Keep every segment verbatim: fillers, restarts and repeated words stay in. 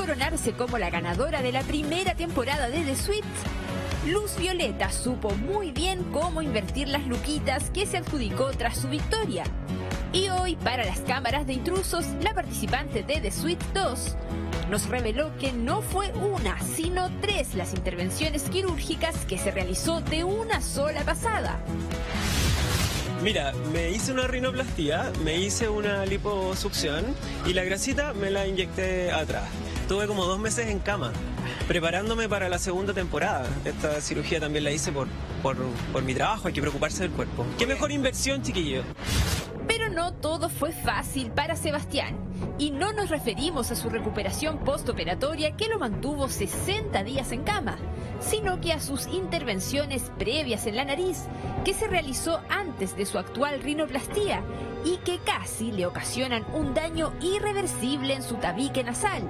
coronarse como la ganadora de la primera temporada de The Suite, Luz Violeta supo muy bien cómo invertir las luquitas que se adjudicó tras su victoria. Y hoy, para las cámaras de intrusos, la participante de The Suite dos nos reveló que no fue una, sino tres las intervenciones quirúrgicas que se realizó de una sola pasada. Mira, me hice una rinoplastia, me hice una liposucción y la grasita me la inyecté atrás. Tuve como dos meses en cama, preparándome para la segunda temporada. Esta cirugía también la hice por, por, por mi trabajo, hay que preocuparse del cuerpo. ¿Qué mejor inversión, chiquillo? Pero no todo fue fácil para Sebastián, y no nos referimos a su recuperación postoperatoria que lo mantuvo sesenta días en cama, sino que a sus intervenciones previas en la nariz, que se realizó antes de su actual rinoplastia y que casi le ocasionan un daño irreversible en su tabique nasal.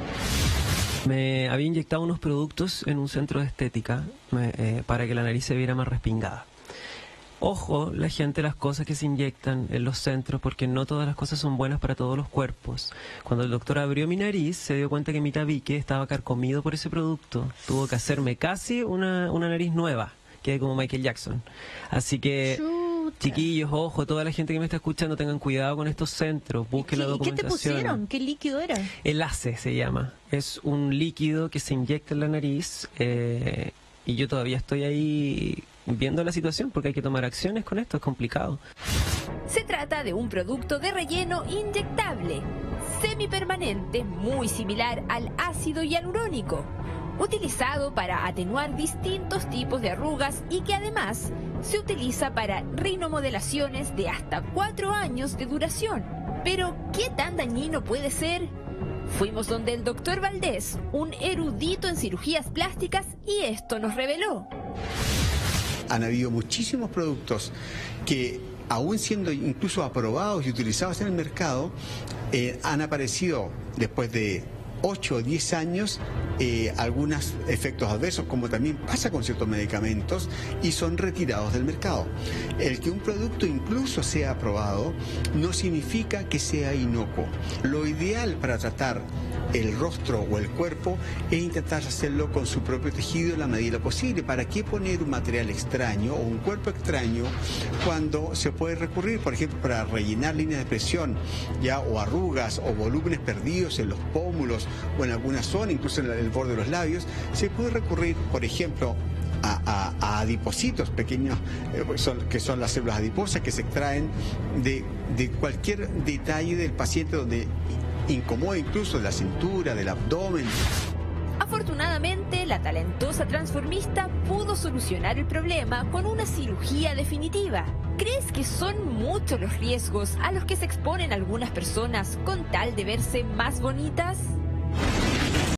Me había inyectado unos productos en un centro de estética me, eh, para que la nariz se viera más respingada. Ojo, la gente, las cosas que se inyectan en los centros, porque no todas las cosas son buenas para todos los cuerpos. Cuando el doctor abrió mi nariz, se dio cuenta que mi tabique estaba carcomido por ese producto. Tuvo que hacerme casi una, una nariz nueva, que es como Michael Jackson. Así que, Chuta. Chiquillos, ojo, toda la gente que me está escuchando, tengan cuidado con estos centros, busquen la documentación. ¿Y qué te pusieron? ¿Qué líquido era? El ACE se llama. Es un líquido que se inyecta en la nariz, eh, y yo todavía estoy ahí viendo la situación porque hay que tomar acciones con esto, es complicado. Se trata de un producto de relleno inyectable, semipermanente, muy similar al ácido hialurónico, utilizado para atenuar distintos tipos de arrugas y que además se utiliza para rinomodelaciones de hasta cuatro años de duración. Pero, ¿qué tan dañino puede ser? Fuimos donde el doctor Valdés, un erudito en cirugías plásticas, y esto nos reveló. Han habido muchísimos productos que, aún siendo incluso aprobados y utilizados en el mercado, eh, han aparecido después de ocho o diez años eh, algunos efectos adversos, como también pasa con ciertos medicamentos, y son retirados del mercado. El que un producto incluso sea aprobado no significa que sea inocuo. Lo ideal para tratar el rostro o el cuerpo es intentar hacerlo con su propio tejido en la medida de lo posible. ¿Para qué poner un material extraño o un cuerpo extraño cuando se puede recurrir, por ejemplo, para rellenar líneas de expresión, ya, o arrugas o volúmenes perdidos en los pómulos o en alguna zona, incluso en el borde de los labios? Se puede recurrir, por ejemplo, A, a, a adipocitos pequeños, eh, son, que son las células adiposas que se extraen de, de cualquier detalle del paciente donde incomoda, incluso de la cintura, del abdomen. Afortunadamente, la talentosa transformista pudo solucionar el problema con una cirugía definitiva. ¿Crees que son muchos los riesgos a los que se exponen algunas personas con tal de verse más bonitas?